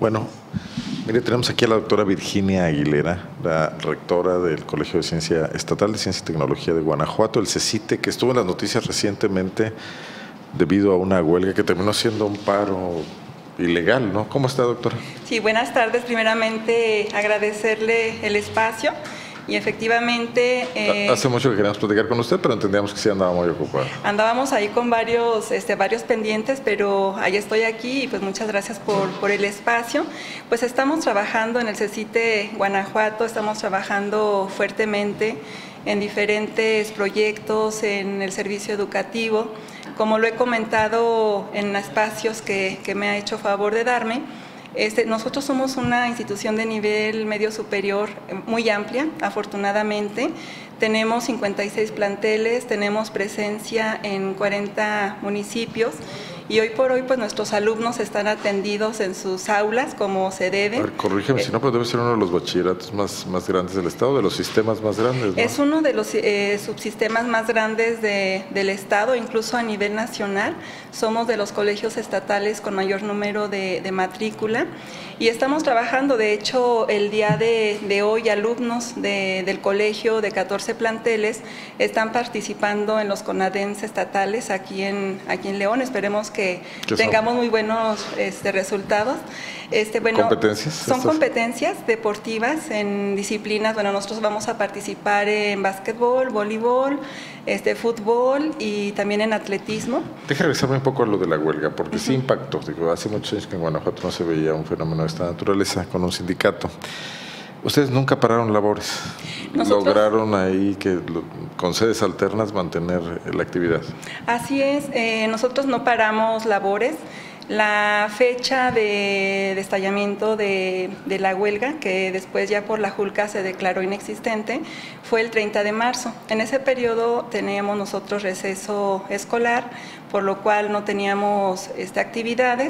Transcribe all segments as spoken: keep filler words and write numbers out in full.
Bueno, mire, tenemos aquí a la doctora Virginia Aguilera, la rectora del Colegio de Ciencia Estatal de Ciencia y Tecnología de Guanajuato, el CECITE, que estuvo en las noticias recientemente debido a una huelga que terminó siendo un paro ilegal, ¿no? ¿Cómo está, doctora? Sí, buenas tardes. Primeramente, agradecerle el espacio. Y efectivamente… Eh, Hace mucho que queríamos platicar con usted, pero entendíamos que sí andaba muy ocupado. Andábamos ahí con varios, este, varios pendientes, pero ahí estoy aquí y pues muchas gracias por, por el espacio. Pues estamos trabajando en el CECITE Guanajuato, estamos trabajando fuertemente en diferentes proyectos en el servicio educativo. Como lo he comentado en espacios que, que me ha hecho favor de darme, Este, nosotros somos una institución de nivel medio superior muy amplia, afortunadamente. Tenemos cincuenta y seis planteles, tenemos presencia en cuarenta municipios y hoy por hoy pues nuestros alumnos están atendidos en sus aulas como se debe. A ver, corrígeme, eh, si no, pero debe ser uno de los bachilleratos más, más grandes del Estado, de los sistemas más grandes, ¿no? Es uno de los eh, subsistemas más grandes de, del Estado, incluso a nivel nacional. Somos de los colegios estatales con mayor número de, de matrícula y estamos trabajando, de hecho, el día de, de hoy alumnos de, del colegio de catorce planteles están participando en los CONADENS estatales aquí en, aquí en León. Esperemos que tengamos muy buenos este, resultados. Este, bueno, ¿Competencias? Son estas? competencias deportivas en disciplinas. Bueno, nosotros vamos a participar en básquetbol, voleibol, este, fútbol y también en atletismo. Deja regresarme un poco a lo de la huelga, porque uh-huh. sí impactó. Digo, hace muchos años que en Guanajuato no se veía un fenómeno de esta naturaleza con un sindicato. Ustedes nunca pararon labores, ¿Nosotros? lograron ahí que con sedes alternas mantener la actividad. Así es, eh, nosotros no paramos labores. La fecha de, de estallamiento de, de la huelga, que después ya por la Julca se declaró inexistente, fue el treinta de marzo. En ese periodo teníamos nosotros receso escolar, por lo cual no teníamos este, actividades.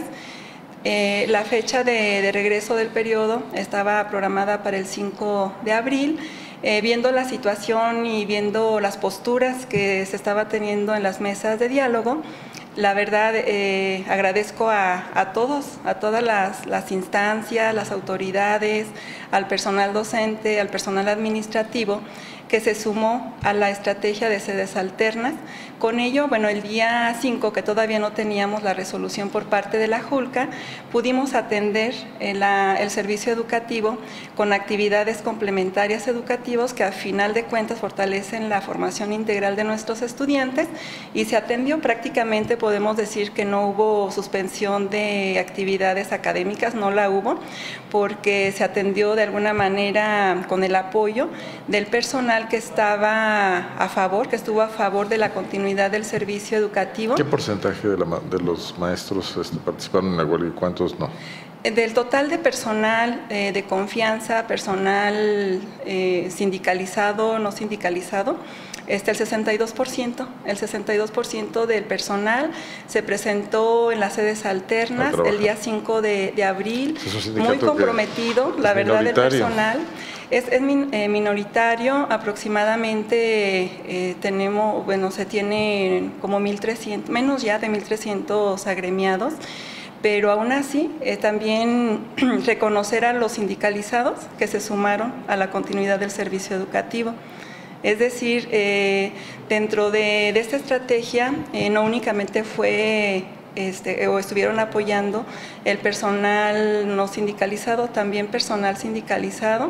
Eh, la fecha de, de regreso del periodo estaba programada para el cinco de abril. Eh, viendo la situación y viendo las posturas que se estaba teniendo en las mesas de diálogo, la verdad eh, agradezco a, a todos, a todas las, las instancias, las autoridades, al personal docente, al personal administrativo, que se sumó a la estrategia de sedes alternas. Con ello, bueno, el día cinco, que todavía no teníamos la resolución por parte de la Julca, pudimos atender el, la, el servicio educativo con actividades complementarias educativas que a final de cuentas fortalecen la formación integral de nuestros estudiantes y se atendió prácticamente, podemos decir que no hubo suspensión de actividades académicas, no la hubo, porque se atendió de alguna manera con el apoyo del personal que estaba a favor, que estuvo a favor de la continuidad del servicio educativo. ¿Qué porcentaje de, la, de los maestros este, participaron en la huelga y cuántos no? Del total de personal eh, de confianza, personal eh, sindicalizado, no sindicalizado, este, el sesenta y dos por ciento, el sesenta y dos por ciento del personal se presentó en las sedes alternas el día cinco de, de abril, es muy comprometido, la verdad, del personal. Es, es min, eh, minoritario, aproximadamente eh, tenemos, bueno, se tiene como mil trescientos, menos ya de mil trescientos agremiados, pero aún así eh, también reconocer a los sindicalizados que se sumaron a la continuidad del servicio educativo. Es decir, eh, dentro de, de esta estrategia eh, no únicamente fue Este, o estuvieron apoyando el personal no sindicalizado, también personal sindicalizado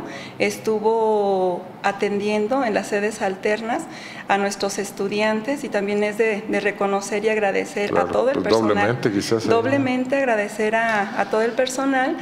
estuvo atendiendo en las sedes alternas a nuestros estudiantes y también es de, de reconocer y agradecer claro, a todo el pues personal. Doblemente, quizás. Doblemente agradecer a, a todo el personal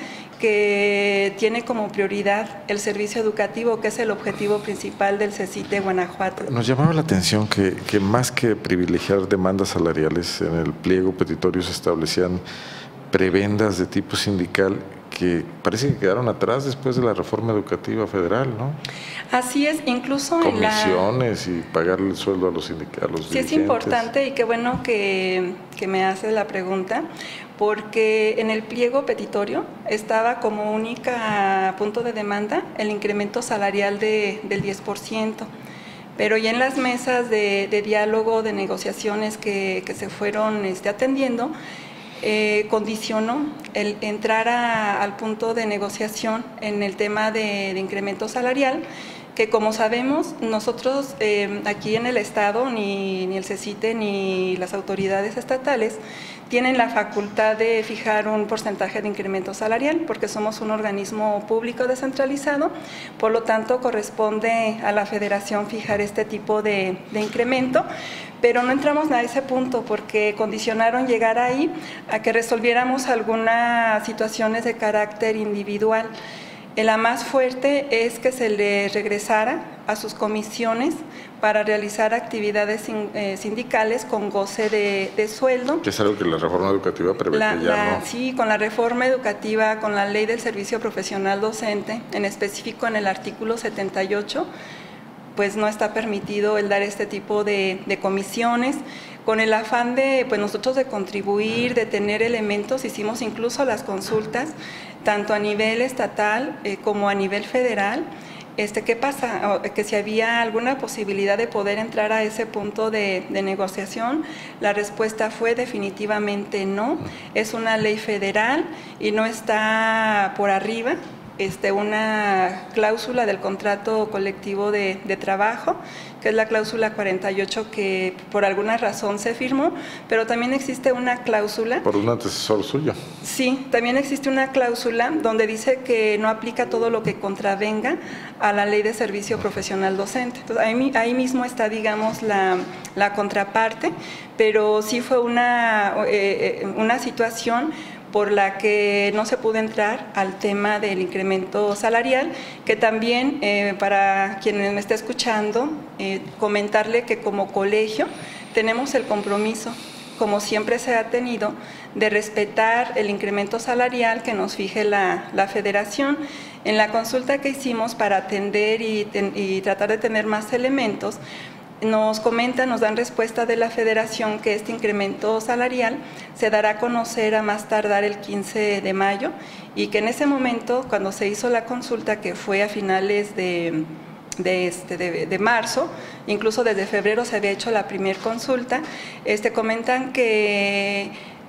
que tiene como prioridad el servicio educativo, que es el objetivo principal del CECITE Guanajuato. Nos llamaba la atención que, que más que privilegiar demandas salariales, en el pliego petitorio se establecían prebendas de tipo sindical que parece que quedaron atrás después de la reforma educativa federal, ¿no? Así es, incluso comisiones en la... y pagarle el sueldo a los sindicatos. Sí, es importante y qué bueno que, que me hace la pregunta, porque en el pliego petitorio estaba como única punto de demanda el incremento salarial de, del diez por ciento. Pero ya en las mesas de, de diálogo, de negociaciones que, que se fueron este, atendiendo, eh, condicionó el entrar a, al punto de negociación en el tema de, de incremento salarial, que como sabemos, nosotros eh, aquí en el Estado, ni, ni el CECITE ni las autoridades estatales tienen la facultad de fijar un porcentaje de incremento salarial, porque somos un organismo público descentralizado, por lo tanto corresponde a la Federación fijar este tipo de, de incremento, pero no entramos a ese punto porque condicionaron llegar ahí a que resolviéramos algunas situaciones de carácter individual. La más fuerte es que se le regresara a sus comisiones para realizar actividades sindicales con goce de, de sueldo. Que es algo que la reforma educativa prevé la, que ya la, no. Sí, con la reforma educativa, con la ley del servicio profesional docente, en específico en el artículo setenta y ocho, pues no está permitido el dar este tipo de, de comisiones. Con el afán de, pues nosotros de contribuir, de tener elementos, hicimos incluso las consultas, tanto a nivel estatal eh, como a nivel federal. Este, ¿Qué pasa? Que si había alguna posibilidad de poder entrar a ese punto de, de negociación, la respuesta fue definitivamente no. Es una ley federal y no está por arriba este, una cláusula del contrato colectivo de, de trabajo, que es la cláusula cuarenta y ocho, que por alguna razón se firmó, pero también existe una cláusula… Por un antecesor suyo. Sí, también existe una cláusula donde dice que no aplica todo lo que contravenga a la ley de servicio profesional docente. Entonces, ahí, ahí mismo está, digamos, la, la contraparte, pero sí fue una, eh, una situación por la que no se pudo entrar al tema del incremento salarial, que también, eh, para quienes me está escuchando, eh, comentarle que como colegio tenemos el compromiso, como siempre se ha tenido, de respetar el incremento salarial que nos fije la, la federación. En la consulta que hicimos para atender y, ten, y tratar de tener más elementos, nos comentan, nos dan respuesta de la federación que este incremento salarial se dará a conocer a más tardar el quince de mayo y que en ese momento, cuando se hizo la consulta, que fue a finales de, de, este, de, de marzo, incluso desde febrero se había hecho la primer consulta, este, comentan que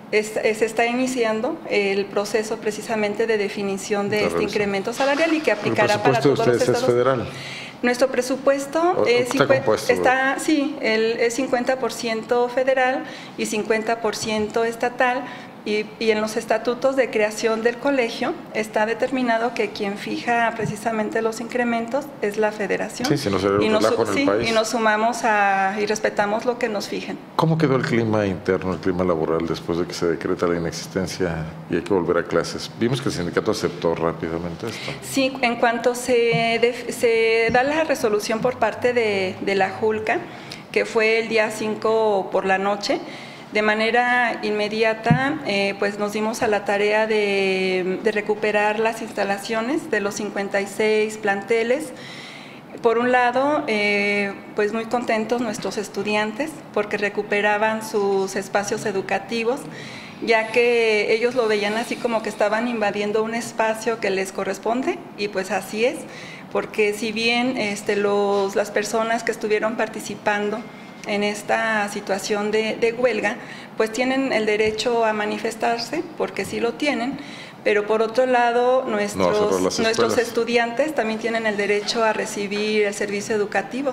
se está iniciando el proceso precisamente de definición de este incremento salarial y que aplicará para todos los estados. ¿Es federal? Nuestro presupuesto es, está compuesto, está, sí, el, es cincuenta por ciento federal y cincuenta por ciento estatal, y, y en los estatutos de creación del colegio está determinado que quien fija precisamente los incrementos es la federación. Sí, si no se ve y, nos, relajo en el sí, país. y nos sumamos a, y respetamos lo que nos fijen. ¿Cómo quedó el clima interno, el clima laboral, después de que se decreta la inexistencia y hay que volver a clases? Vimos que el sindicato aceptó rápidamente esto. Sí, en cuanto se, de, se da la resolución por parte de, de la Julca, que fue el día cinco por la noche, de manera inmediata, eh, pues nos dimos a la tarea de, de recuperar las instalaciones de los cincuenta y seis planteles. Por un lado, eh, pues muy contentos nuestros estudiantes porque recuperaban sus espacios educativos, ya que ellos lo veían así como que estaban invadiendo un espacio que les corresponde, y pues así es, porque si bien este, los, las personas que estuvieron participando en esta situación de, de huelga, pues tienen el derecho a manifestarse, porque sí lo tienen, pero por otro lado, nuestros, no, nuestros estudiantes también tienen el derecho a recibir el servicio educativo.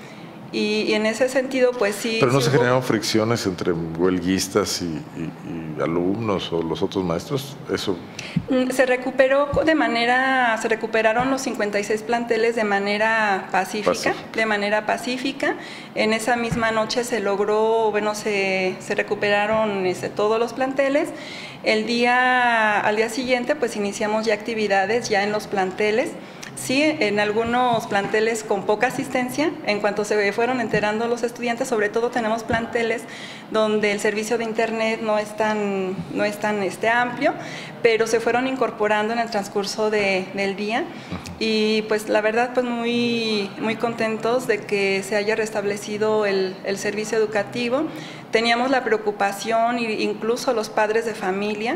Y, y en ese sentido, pues sí… ¿Pero no sí se hubo... generaron fricciones entre huelguistas y, y, y alumnos o los otros maestros? Eso… Se recuperó de manera, se recuperaron los cincuenta y seis planteles de manera pacífica, pacífica. de manera pacífica. En esa misma noche se logró, bueno, se, se recuperaron este, todos los planteles. El día, al día siguiente, pues iniciamos ya actividades ya en los planteles. Sí, en algunos planteles con poca asistencia, en cuanto se fueron enterando los estudiantes, sobre todo tenemos planteles donde el servicio de internet no es tan, no es tan este, amplio, pero se fueron incorporando en el transcurso de, del día, y pues la verdad pues muy, muy contentos de que se haya restablecido el, el servicio educativo. Teníamos la preocupación, incluso los padres de familia,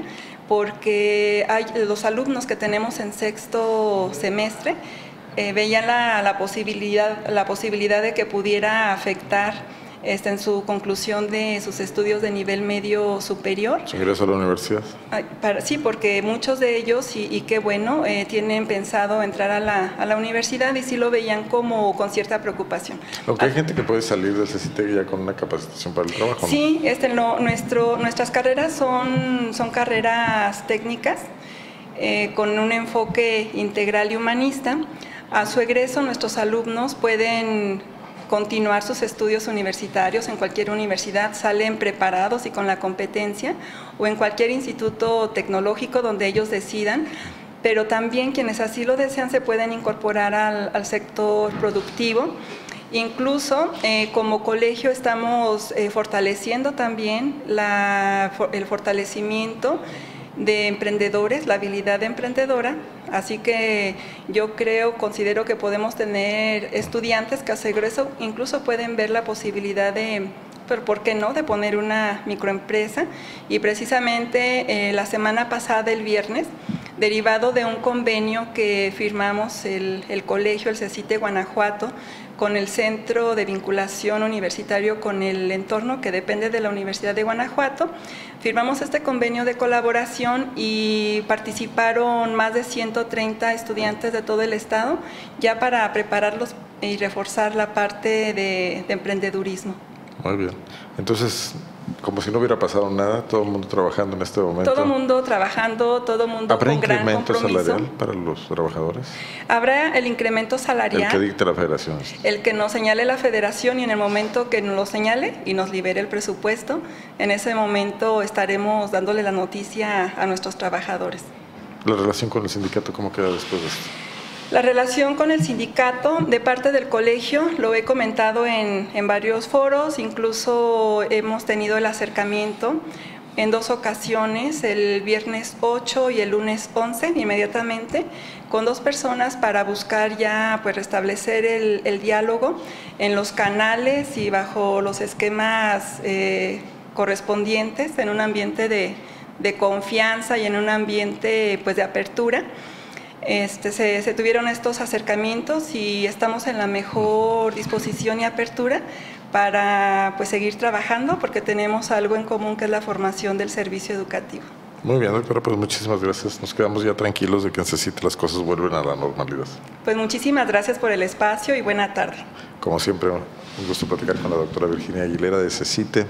porque hay los alumnos que tenemos en sexto semestre eh, veían la, la, posibilidad, la posibilidad de que pudiera afectar Está en su conclusión de sus estudios de nivel medio superior. ¿Su ingreso a la universidad? Ay, para, sí, porque muchos de ellos, y, y qué bueno, eh, tienen pensado entrar a la, a la universidad y sí lo veían como con cierta preocupación. Aunque hay gente que puede salir del CECITEC ya con una capacitación para el trabajo, ¿no? Sí, este, no, nuestro, nuestras carreras son, son carreras técnicas eh, con un enfoque integral y humanista. A su egreso, nuestros alumnos pueden continuar sus estudios universitarios en cualquier universidad, salen preparados y con la competencia, o en cualquier instituto tecnológico donde ellos decidan, pero también quienes así lo desean se pueden incorporar al, al sector productivo. Incluso eh, como colegio estamos eh, fortaleciendo también la, el fortalecimiento de emprendedores, la habilidad emprendedora, así que yo creo, considero que podemos tener estudiantes que a su egreso incluso pueden ver la posibilidad de, pero ¿por qué no?, de poner una microempresa. Y precisamente eh, la semana pasada, el viernes, derivado de un convenio que firmamos el, el colegio, el CECITE Guanajuato, con el Centro de Vinculación Universitario con el Entorno, que depende de la Universidad de Guanajuato, firmamos este convenio de colaboración y participaron más de ciento treinta estudiantes de todo el estado, ya para prepararlos y reforzar la parte de, de emprendedurismo. Muy bien. Entonces, como si no hubiera pasado nada, todo el mundo trabajando en este momento. Todo el mundo trabajando, todo el mundo con gran compromiso. ¿Habrá incremento salarial para los trabajadores? Habrá el incremento salarial. El que dicte la federación. El que nos señale la federación, y en el momento que nos lo señale y nos libere el presupuesto, en ese momento estaremos dándole la noticia a nuestros trabajadores. ¿La relación con el sindicato cómo queda después de esto? La relación con el sindicato de parte del colegio, lo he comentado en, en varios foros, incluso hemos tenido el acercamiento en dos ocasiones, el viernes ocho y el lunes once, inmediatamente, con dos personas para buscar ya pues restablecer el, el diálogo en los canales y bajo los esquemas eh, correspondientes, en un ambiente de, de confianza y en un ambiente pues de apertura. Este, se, se tuvieron estos acercamientos y estamos en la mejor disposición y apertura para pues, seguir trabajando, porque tenemos algo en común, que es la formación del servicio educativo. Muy bien, doctora, pues muchísimas gracias. Nos quedamos ya tranquilos de que en CECITE las cosas vuelven a la normalidad. Pues muchísimas gracias por el espacio y buena tarde. Como siempre, un gusto platicar con la doctora Virginia Aguilera de CECITE.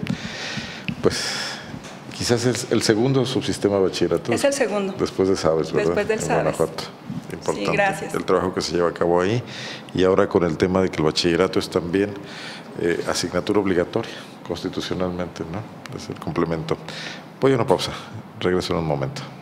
Pues quizás el, el segundo subsistema de bachillerato. Es el segundo. Después de Sabes, ¿verdad? Después del en Sabes. Guanajuato. Importante. Sí, gracias. El trabajo que se lleva a cabo ahí. Y ahora con el tema de que el bachillerato es también eh, asignatura obligatoria, constitucionalmente, ¿no? Es el complemento. Voy a una pausa. Regreso en un momento.